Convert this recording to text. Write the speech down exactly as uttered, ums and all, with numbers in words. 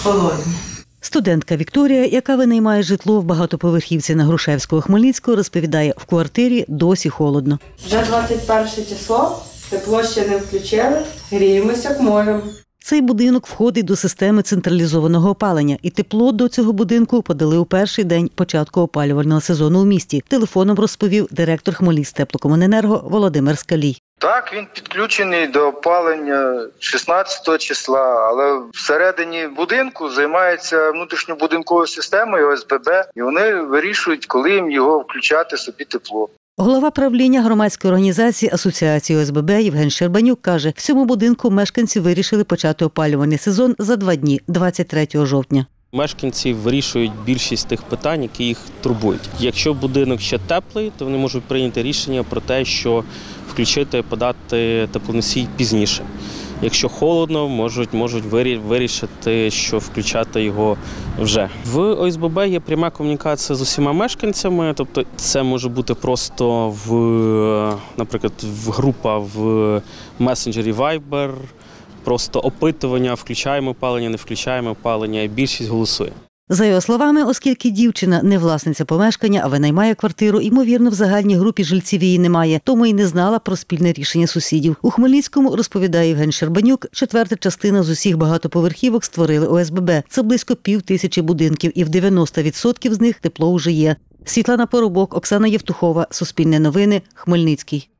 Холодні. Студентка Вікторія, яка винаймає житло в багатоповерхівці на Грушевського Хмельницького, розповідає, в квартирі досі холодно. Вже двадцять перше число, тепло ще не включили, гріємося к морю. Цей будинок входить до системи централізованого опалення, і тепло до цього будинку подали у перший день початку опалювального сезону у місті. Телефоном розповів директор Хмельницьтеплокомуненерго Володимир Скалій. Так, він підключений до опалення шістнадцятого числа, але всередині будинку займається внутрішньобудинковою системою О С Б Б, і вони вирішують, коли їм його включати собі тепло. Голова правління громадської організації Асоціації О С Б Б Євген Щербанюк каже, в цьому будинку мешканці вирішили почати опалювальний сезон за два дні – двадцять третього жовтня. Мешканці вирішують більшість тих питань, які їх турбують. Якщо будинок ще теплий, то вони можуть прийняти рішення про те, що включити, подати теплоносій пізніше. Якщо холодно, можуть, можуть вирішити, що включати його вже. В О С Б Б є пряма комунікація з усіма мешканцями, тобто це може бути просто в, наприклад, в група в месенджері Viber, просто опитування, включаємо опалення, не включаємо опалення, і більшість голосує. За його словами, оскільки дівчина не власниця помешкання, а винаймає квартиру, ймовірно, в загальній групі жильців її немає, тому й не знала про спільне рішення сусідів. У Хмельницькому, розповідає Євген Щербанюк, четверта частина з усіх багатоповерхівок створили О С Б Б. Це близько пів тисячі будинків, і в дев'яносто відсотків з них тепло уже є. Світлана Поробок, Оксана Євтухова, Суспільне новини, Хмельницький.